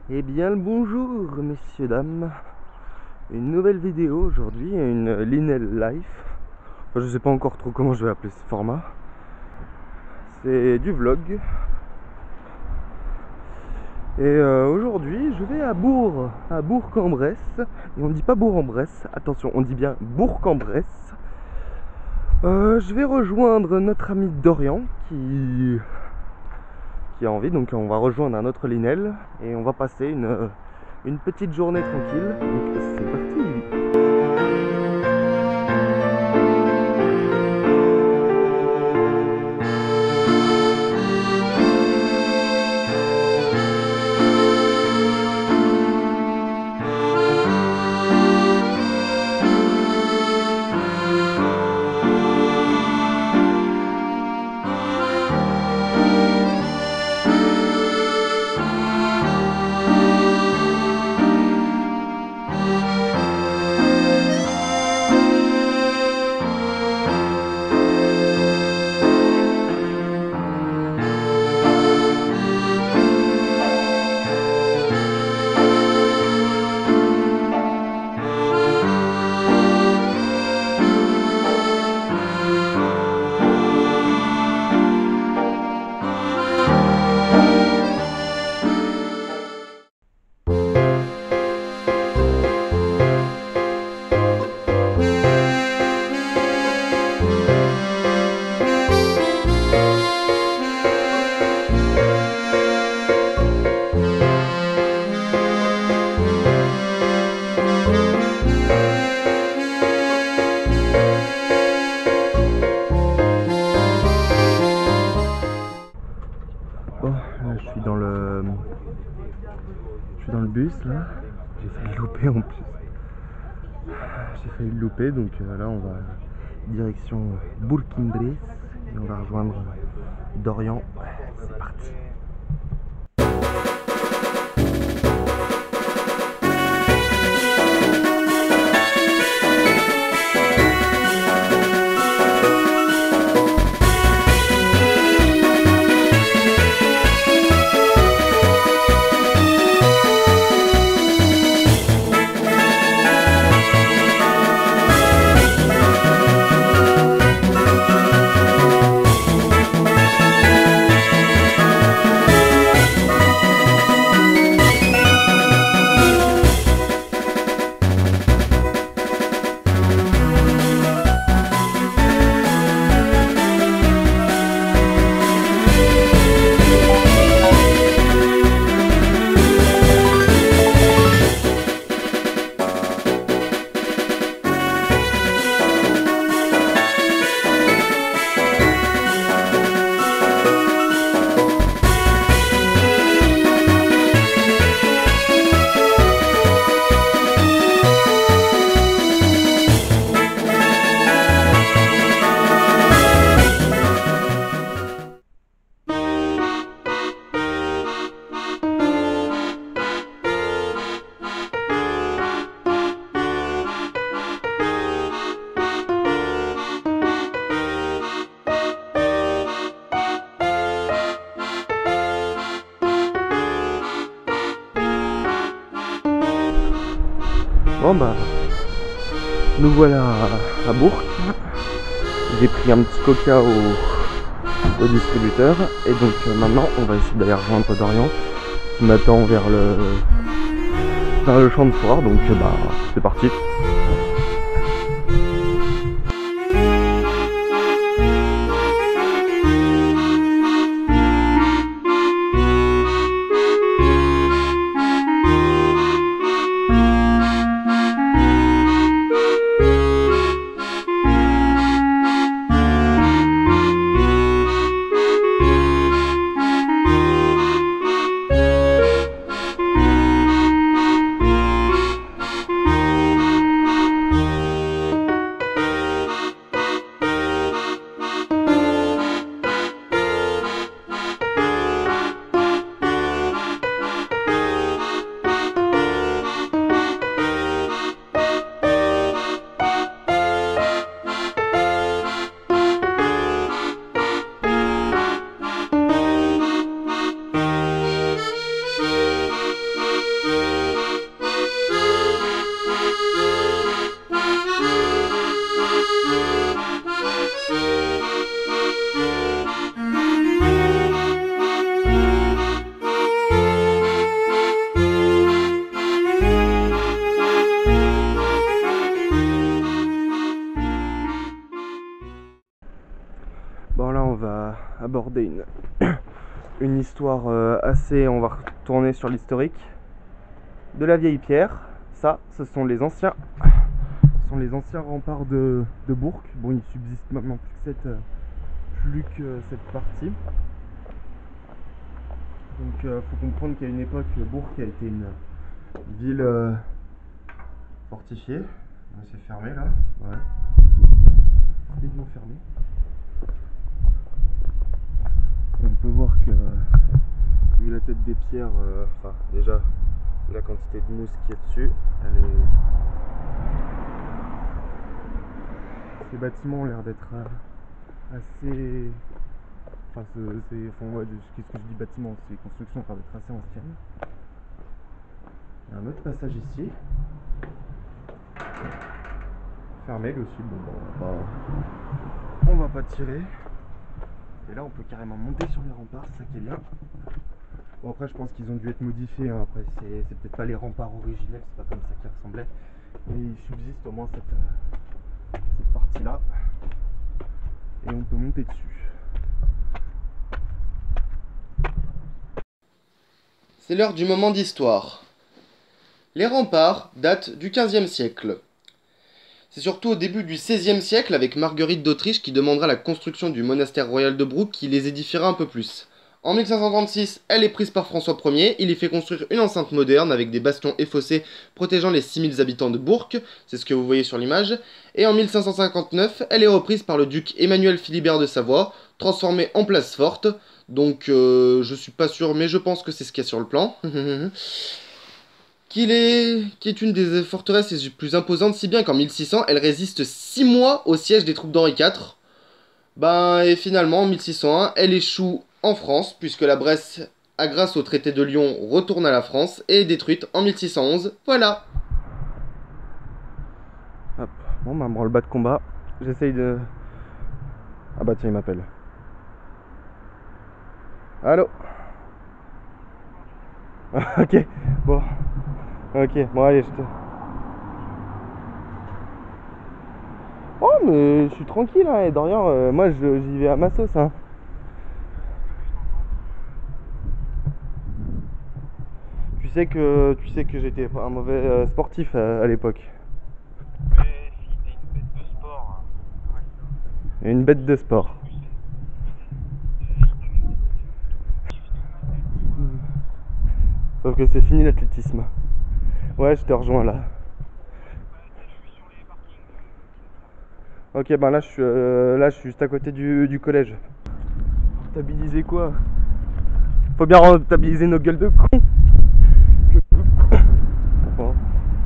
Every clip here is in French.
Eh bien le bonjour messieurs dames, une nouvelle vidéo aujourd'hui, une Linel Life. Enfin, je sais pas encore trop comment je vais appeler ce format. C'est du vlog. Et aujourd'hui je vais à Bourg-en-Bresse. Et on dit pas Bourg-en-Bresse, attention, on dit bien Bourg-en-Bresse. Je vais rejoindre notre ami Dorian qui a envie, donc on va rejoindre un autre Linel et on va passer une petite journée tranquille. Donc c'est parti. Je suis dans le bus là, j'ai failli le louper en plus. J'ai failli le louper, donc là on va direction Bourg-en-Bresse et on va rejoindre Dorian. C'est parti. Bon bah, nous voilà à Bourg. J'ai pris un petit coca au distributeur et donc maintenant on va essayer d'aller rejoindre Dorian qui m'attend vers le champ de foire, donc bah c'est parti. aborder une histoire assez... On va retourner sur l'historique de la vieille pierre. Ça, ce sont les anciens remparts de Bourg. Bon, il subsiste maintenant plus que cette partie. Donc faut comprendre qu'à une époque, Bourg a été une ville fortifiée. C'est fermé là, ouais. Complètement fermé. Et on peut voir que, vu la tête des pierres, enfin déjà la quantité de mousse qui est dessus, ces bâtiments ont l'air d'être assez... Enfin, ouais, qu'est-ce que je dis bâtiment, ces constructions ont l'air d'être assez anciennes. Il y a un autre passage ici. Fermé lui aussi, bon on va pas tirer. Et là on peut carrément monter sur les remparts, c'est ça qui est bien. Bon après je pense qu'ils ont dû être modifiés, hein. Après c'est peut-être pas les remparts originels, c'est pas comme ça qu'ils ressemblaient. Et il subsiste au moins cette partie là. Et on peut monter dessus. C'est l'heure du moment d'histoire. Les remparts datent du XVe siècle. C'est surtout au début du XVIe siècle, avec Marguerite d'Autriche, qui demandera la construction du monastère royal de Brugg, qui les édifiera un peu plus. En 1536, elle est prise par François Ier, il y fait construire une enceinte moderne avec des bastions et fossés protégeant les 6000 habitants de Bourg, c'est ce que vous voyez sur l'image, et en 1559, elle est reprise par le duc Emmanuel Philibert de Savoie, transformée en place forte, donc je suis pas sûr, mais je pense que c'est ce qu'il y a sur le plan. Qui est une des forteresses les plus imposantes, si bien qu'en 1600, elle résiste 6 mois au siège des troupes d'Henri IV. Et finalement, en 1601, elle échoue en France, puisque la Bresse, grâce au traité de Lyon, retourne à la France et est détruite en 1611. Voilà. Hop, bon bah branle-bas de combat. J'essaye de... Ah bah tiens, il m'appelle. Allô. Ok, bon. Ok, bon allez, je te... Oh mais je suis tranquille hein, et d'ailleurs moi j'y vais à ma sauce hein. Tu sais que j'étais pas un mauvais sportif à l'époque. Mais si t'es une bête de sport. Une bête de sport. Sauf que c'est fini l'athlétisme. Ouais, je te rejoins là. Ok, ben là je suis juste à côté du collège. Rentabiliser quoi? Faut bien rentabiliser nos gueules de con. Bon.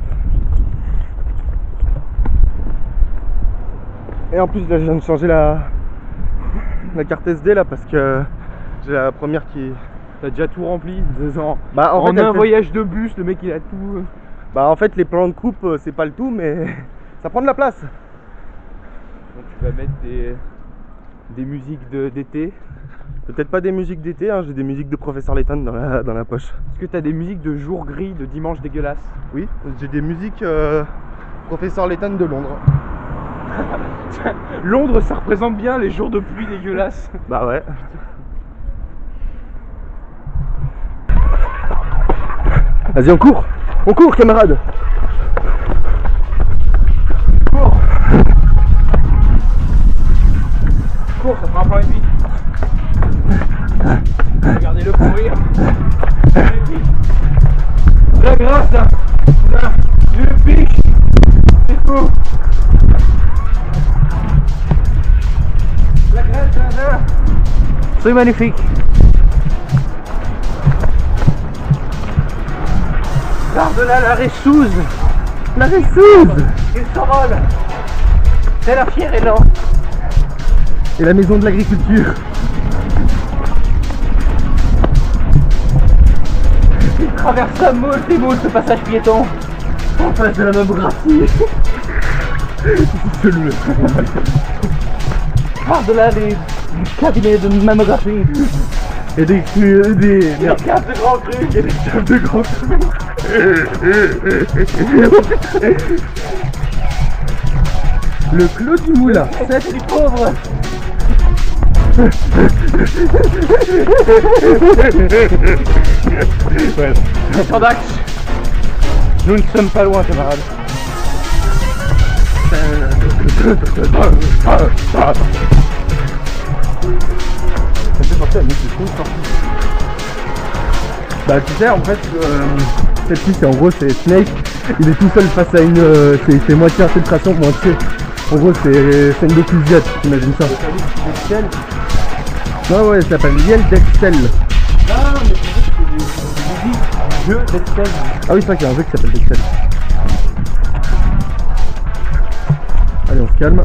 Et en plus là je viens de changer la carte SD là parce que j'ai la première qui... T'as déjà tout rempli, 2 ans. Bah en fait, voyage de bus, le mec il a tout. Bah en fait les plans de coupe c'est pas le tout mais ça prend de la place. Donc tu vas mettre des musiques d'été. Peut-être pas des musiques d'été, hein, j'ai des musiques de Professeur Layton dans la poche. Est-ce que t'as des musiques de jour gris, de dimanche dégueulasse? Oui, j'ai des musiques Professeur Layton de Londres. Londres ça représente bien les jours de pluie dégueulasses. Bah ouais. Vas-y, on court camarade. Cours, ça fera un plan et demi. Regardez-le courir. La grâce là, je le pique. C'est fou. La grâce là. C'est magnifique. Par-delà la Ressouze. La Ressouze. Il s'envole. C'est la fière élan. Et la maison de l'agriculture. Il traverse la Meule, c'est beau ce passage piéton. En face de la mammographie. Par-delà les cabinets de mammographie. Et des caves de grands crus. Et des caves de grands crus. Le Clos du Moulin. C'est plus pauvre. Ouais. Champ d'axe. Nous ne sommes pas loin, camarades. Ça me fait penser à une de sortie. Bah tu sais en fait cette piste en gros c'est Snake, il est tout seul face à une c'est moitié infiltration, moitié. En gros c'est une docusette, t'imagines ça. Ouais ouais, ça s'appelle Liel d'Excel. Ah mais c'est du jeu d'Excel. Ah oui c'est vrai qu'il y a un jeu qui s'appelle Dexcel. Allez on se calme.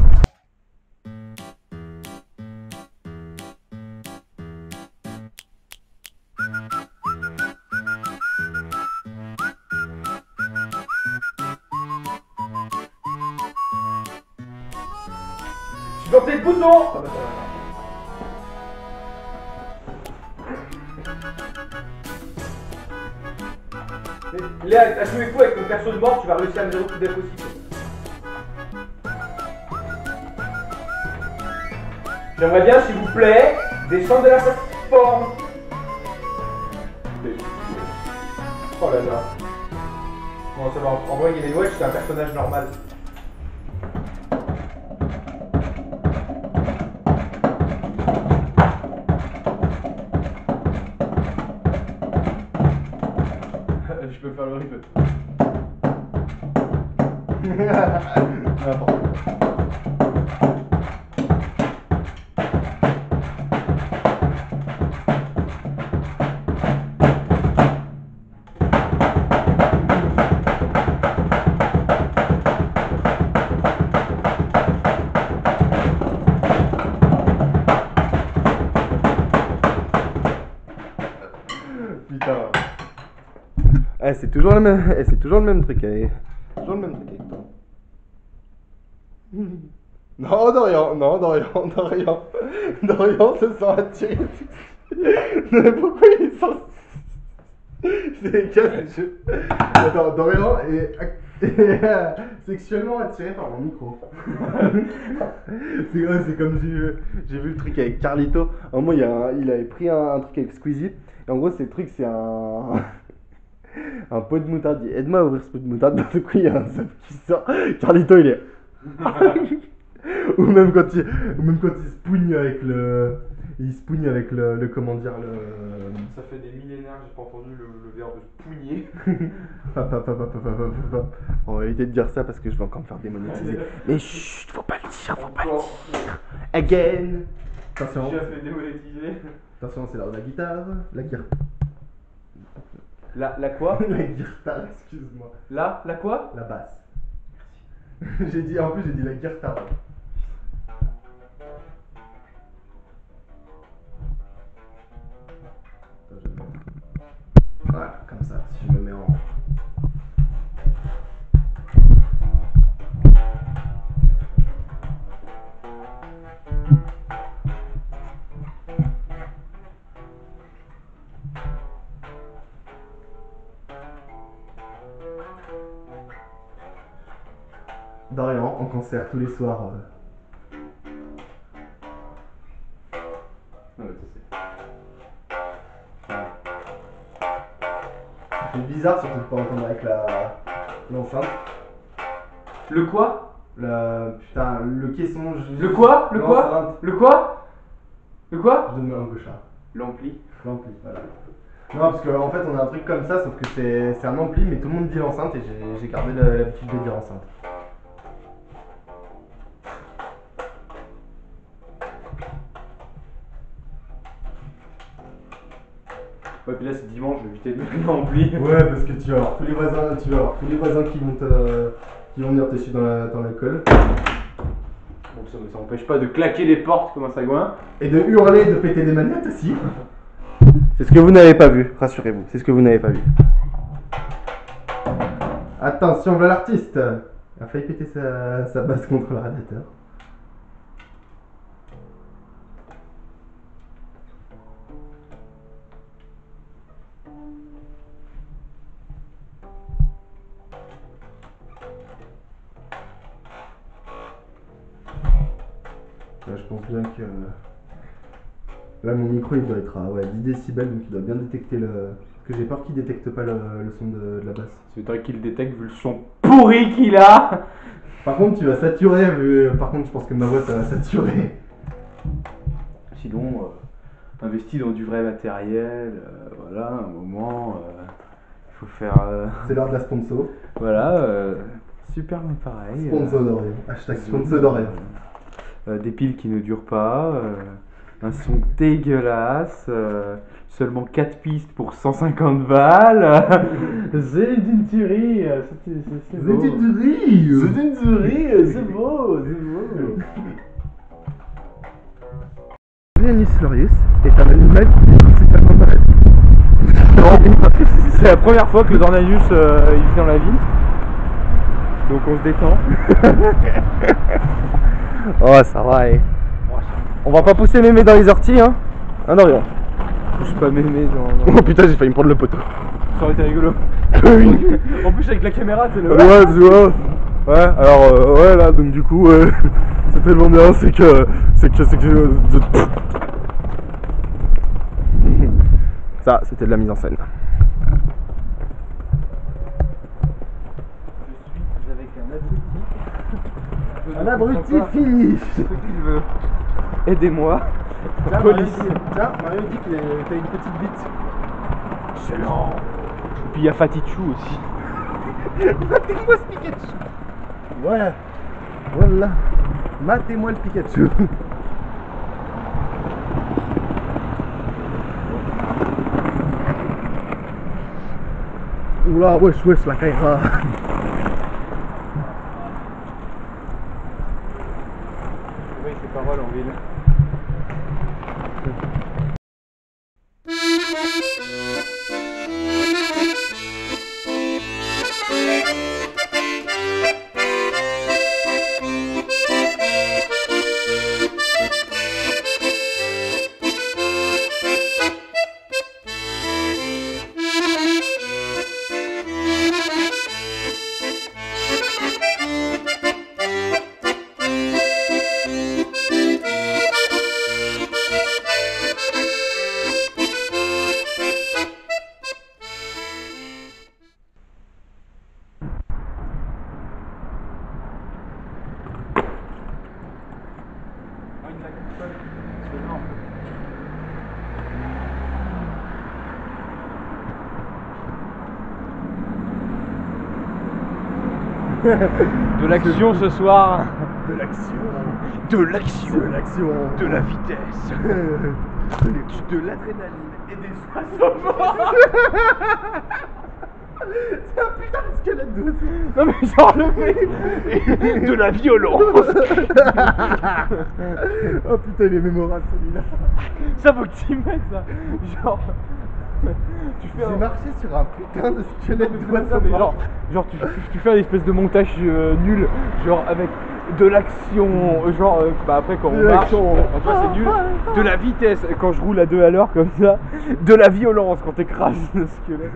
Je dois le bouton. Léa, à tous les coups avec ton perso de mort, tu vas réussir à me dire tout d'être aussi. J'aimerais bien, s'il vous plaît, descendre de la plateforme. Oh là là. Bon, ça va. En vrai, Game & Watch, c'est un personnage normal. Je peux faire le rip. N'importe quoi. Putain. Eh, c'est toujours le même, c'est toujours le même truc. Toujours le même truc avec toi. Non, Dorian, non, Dorian, Dorian. Dorian se sent attiré. Mais pourquoi il sent. C'est quel jeu. Attends, Dorian est sexuellement attiré par mon micro. C'est comme j'ai vu le truc avec Carlito. À un moment, il avait pris un truc avec Squeezie. Et en gros, ce truc, c'est un pot de moutarde. Il dit aide-moi à ouvrir ce pot de moutarde. D'un coup, il y a un zap qui sort. Carlito, il est. ou même quand il se pougne avec le. Il se pougne avec le comment dire le. Ça fait des millénaires que j'ai pas entendu le verbe pougner. On va éviter de dire ça parce que je vais encore me faire démonétiser. Mais chut, faut pas le dire, faut pas le dire. Again. Attention. J'ai fait démonétiser. Attention, c'est l'heure de la guitare, la guitare. La quoi? La guitare, excuse-moi. La quoi? La basse. Merci. En plus j'ai dit la guitare. Voilà, comme ça, si je me mets en. Dorian en concert tous les soirs. C'est bizarre surtout de pas entendre avec l'enceinte. Le quoi? Putain, le caisson. Le quoi? Le quoi? Le quoi? Le quoi? Je donne ma langue au chat. L'ampli. L'ampli, voilà. Non, parce qu'en fait on a un truc comme ça, sauf que c'est un ampli, mais tout le monde dit l'enceinte et j'ai gardé l'habitude de dire enceinte. Ouais, puis là c'est dimanche, je vais éviter de mettre l'ampli. Ouais, parce que tu vas avoir tous les voisins, qui vont venir te suivre dans l'école. Donc ça n'empêche pas de claquer les portes comme un sagouin. Et de hurler, de péter des manettes aussi. C'est ce que vous n'avez pas vu, rassurez-vous, c'est ce que vous n'avez pas vu. Attention, voilà l'artiste. Il a failli péter sa basse contre le radiateur. Là, je pense bien que Là, mon micro, il doit être à 10 décibels, donc il doit bien détecter le... Parce que j'ai peur qu'il détecte pas le son de la basse. C'est vrai qu'il le détecte vu le son pourri qu'il a. Par contre, tu vas saturer, par contre, je pense que ma voix, ça va saturer. Sinon, investis dans du vrai matériel, voilà, un moment, il faut faire... C'est l'heure de la sponsor. Voilà, super mais pareil. Sponsor d'Orient. Hashtag sponsor d'Orient. Des piles qui ne durent pas, un son dégueulasse, seulement 4 pistes pour 150 balles. C'est une tuerie, c'est beau. C'est une tuerie. C'est une tuerie, c'est beau, c'est beau. Vianis Furious est un animal qui est principalement malade. C'est la première fois que Dornalius il vit dans la ville. Donc on se détend. Oh, ça va, On va pas pousser mémé dans les orties, hein. Hein, Dorian. Touche pas mémé dans... Oh putain, j'ai failli me prendre le poteau. Ça aurait été rigolo. En plus avec la caméra, c'est le... Ouais, tu vois. Ouais, alors, ouais, là, donc du coup, c'est tellement bien, c'est que... Ça, c'était de la mise en scène. Je suis avec un abruti. Un abruti fini. Ce qu'il veut. Aidez-moi. Tiens, Police. Mario dit que t'as une petite bite. Excellent. Et puis il y a Fatichou aussi. Matez-moi ce Pikachu. Voilà. Voilà. Matez-moi le Pikachu. Oula, wesh, la caïra. Oui, ses paroles en ville. De l'action ce soir. De l'action. De l'action. De l'action. De la vitesse. De l'adrénaline et des C'est un putain de squelette de ouf. Non mais genre le mec. De la violence. Oh putain, il est mémorable celui-là. Ça faut que tu y mettes ça. Genre. Tu fais J'ai marché sur un putain de squelette ça, mais genre tu fais une espèce de montage nul, genre avec de l'action, genre bah après quand on marche, enfin c'est nul, de la vitesse quand je roule à 2 à l'heure comme ça, de la violence quand t'écrases le squelette.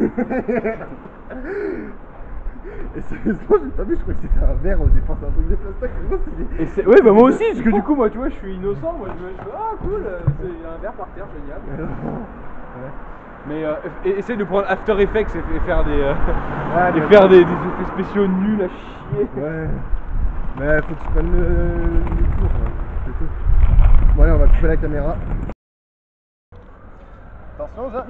Et sérieusement, j'ai pas vu, je crois que c'était un verre au départ, c'est un truc de plastique. Ouais, bah moi aussi, parce que du coup, moi tu vois, je suis innocent, moi je me dis, ah cool, c'est un verre par terre, génial. Ouais. Mais essaye de prendre After Effects et faire des Ouais, faire des effets spéciaux nuls à chier. Ouais. Mais faut que tu prennes le cours, c'est tout. Bon allez, on va couper la caméra. Attention, j'arrive.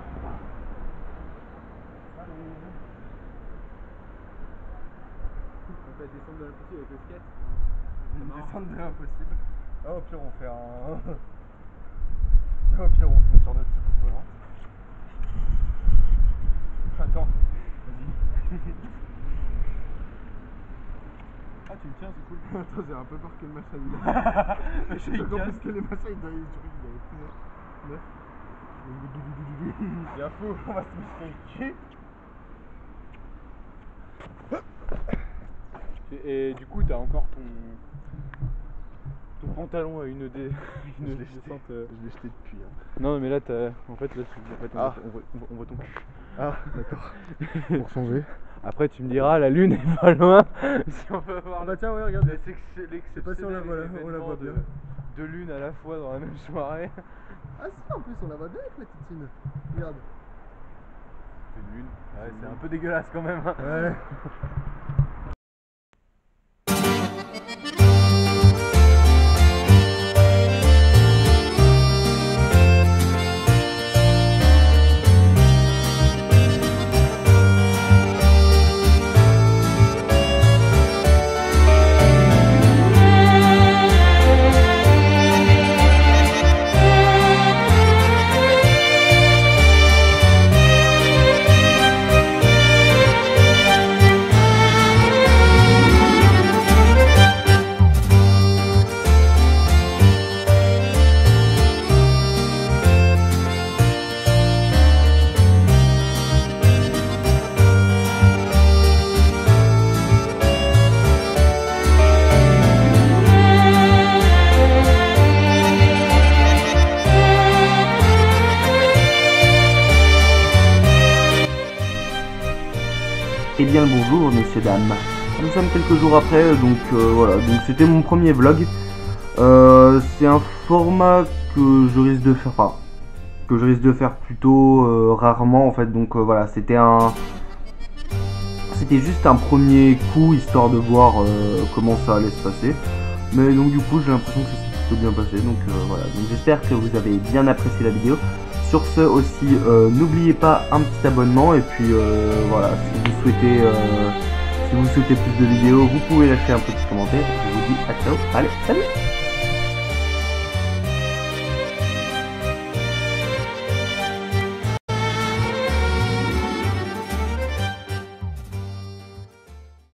On peut descendre de l'impossible avec le skate. Descendre de l'impossible. Ah, au pire, on fait un. Ah, au pire, on se met sur notre soucoupe volante. Attends, vas-y. Ah, tu me tiens, c'est cool. Attends, j'ai un peu peur que le machin il a. Mais j'ai Encore plus que les machins ils doivent être neuf. C'est un fou, on va se mettre le cul. Et du coup, t'as encore ton pantalon à une descente. Je l'ai jeté depuis. Hein. Non, mais là, en fait, Ah. on voit ton cul. Ah, d'accord. Pour changer. Après, tu me diras, la lune est pas loin. Si on peut voir. Bah tiens, ouais, regarde. C'est pas si on la voit, on la voit bien. De lune à la fois dans la même soirée. Ah si, en plus on la voit bien avec la titine. Regarde. C'est nul. Ouais, c'est un peu dégueulasse quand même. Hein. Ouais. Eh bien le bonjour messieurs dames, nous sommes quelques jours après, donc voilà, donc c'était mon premier vlog. C'est un format que je risque de faire, enfin, que je risque de faire plutôt rarement en fait, donc voilà, c'était juste un premier coup histoire de voir comment ça allait se passer. Mais donc du coup j'ai l'impression que ça s'est plutôt bien passé, donc voilà, donc j'espère que vous avez bien apprécié la vidéo. Sur ce aussi, n'oubliez pas un petit abonnement et puis voilà, si vous souhaitez plus de vidéos, vous pouvez lâcher un petit commentaire. Je vous dis à ciao, allez, salut!